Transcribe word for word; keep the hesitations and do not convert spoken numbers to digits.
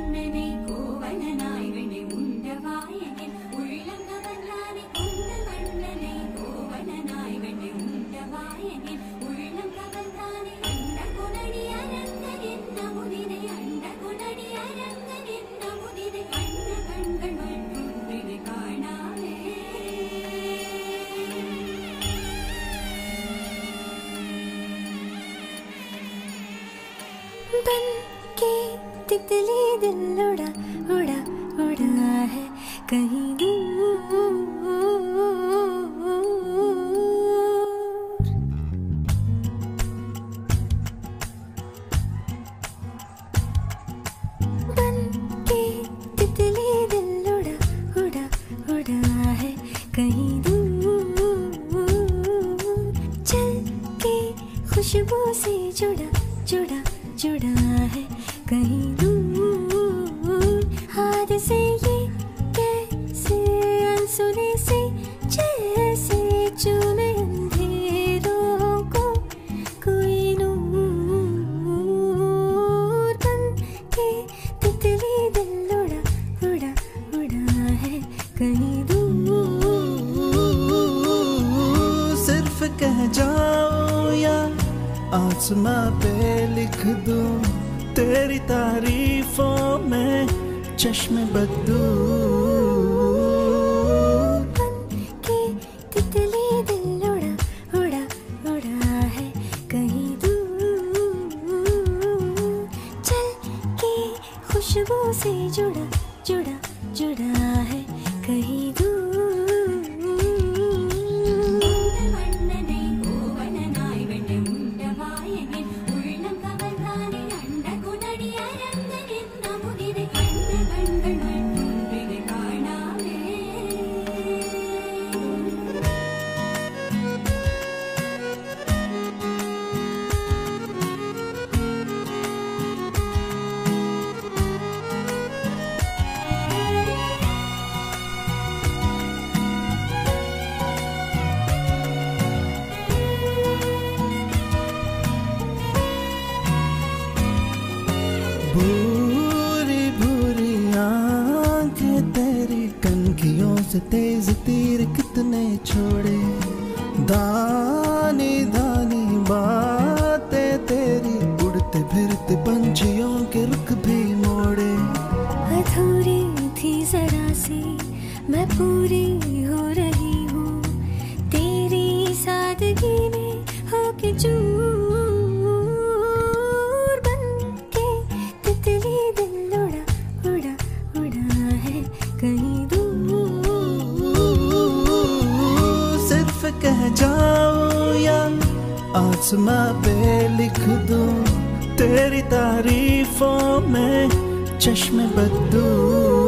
बन के तितली दिल उड़ा उड़ा उड़ा है कहीं दूर। बन के तितली दिल उड़ा उड़ा उड़ा है कहीं दूर। चल के खुशबू से जुड़ा जुड़ा जुड़ा है कहीं दूर। हाथ से ये कैसे अनसुने से जैसे चूमे अंधेरों को कोई नूर। बन के तितली दिल उड़ा उड़ा उड़ा है कहीं दूर। सिर्फ कह जाओ या आसमां पे लिख दूं तेरी तारीफों में चश्मे बदूं। बन के तितली दिल उड़ा उड़ा उड़ा है कहीं दूर। चल के खुशबू से जुड़ा जुड़ा जुड़ा है कहीं दूर। भूरी भूरी आंखें तेरी कनखियों से तेज तीर कितने छोड़े। दानी दानी बातें तेरी उड़ते फिरते पंछियों के रुख भी मोड़े। अधूरी थी जरा सी मैं पूरी हो रही हूँ तेरी सादगी में होके चूर। बन के तितली दिल उड़ा उड़ा उड़ा है कहीं दूर। सिर्फ कह जाओ या आसमां पे लिख दूं तेरी तारीफों में चश्मे बदूं।